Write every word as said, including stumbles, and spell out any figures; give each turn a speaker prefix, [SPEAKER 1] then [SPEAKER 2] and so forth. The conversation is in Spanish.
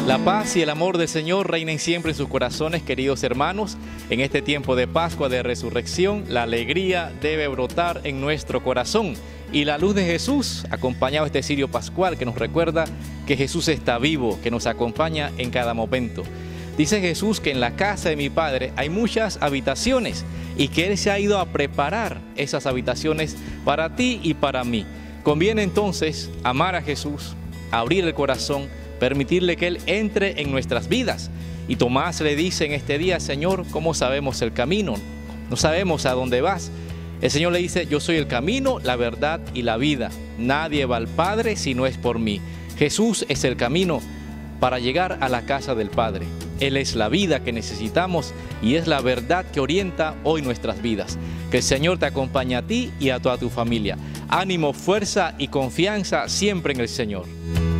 [SPEAKER 1] La paz y el amor del Señor reinen siempre en sus corazones, queridos hermanos. En este tiempo de Pascua, de Resurrección, la alegría debe brotar en nuestro corazón. Y la luz de Jesús, acompañado de este cirio pascual que nos recuerda que Jesús está vivo, que nos acompaña en cada momento. Dice Jesús que en la casa de mi Padre hay muchas habitaciones y que Él se ha ido a preparar esas habitaciones para ti y para mí. Conviene entonces amar a Jesús, abrir el corazón, permitirle que Él entre en nuestras vidas. Y Tomás le dice en este día: Señor, ¿cómo sabemos el camino? No sabemos a dónde vas. El Señor le dice: yo soy el camino, la verdad y la vida. Nadie va al Padre si no es por mí. Jesús es el camino para llegar a la casa del Padre. Él es la vida que necesitamos y es la verdad que orienta hoy nuestras vidas. Que el Señor te acompañe a ti y a toda tu familia. Ánimo, fuerza y confianza siempre en el Señor.